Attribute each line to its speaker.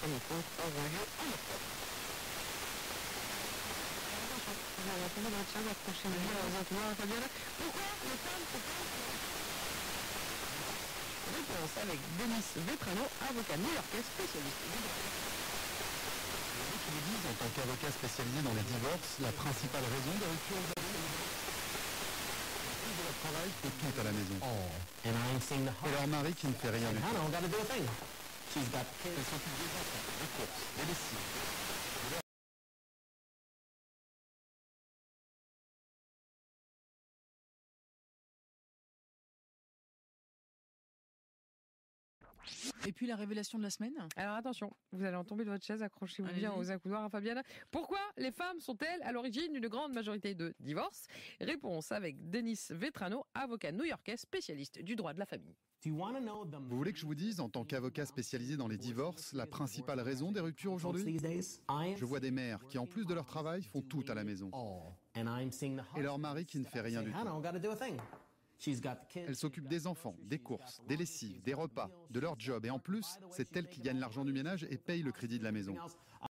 Speaker 1: réponse envoyée en octobre. Vous avez entendu votre chaise accrochée aux accoudoirs, Fabienne. Pourquoi les femmes sont-elles... Réponse avec Denis Vetrano, avocat new-yorkais spécialiste du droit.
Speaker 2: Qui vous disent, en tant qu'avocat spécialisé dans les divorces, la principale raison des ruptures aujourd'hui, de leur travail fait tout à la maison. Et leur mari qui ne fait rien du tout. Elle s'occupe des enfants, des courses, des lessives.
Speaker 3: Et puis la révélation de la semaine.
Speaker 4: Alors attention, vous allez en tomber de votre chaise, accrochez-vous bien aux accoudoirs, Fabienne. Pourquoi les femmes sont-elles à l'origine d'une grande majorité de divorces? Réponse avec Denis Vetrano, avocat new-yorkais spécialiste du droit de la famille.
Speaker 2: Vous voulez que je vous dise, en tant qu'avocat spécialisé dans les divorces, la principale raison des ruptures aujourd'hui? Je vois des mères qui, en plus de leur travail, font tout à la maison. Et leur mari qui ne fait rien du tout. Elle s'occupe des enfants, des courses, des lessives, des repas, de leur job. Et en plus, c'est elle qui gagne l'argent du ménage et paye le crédit de la maison.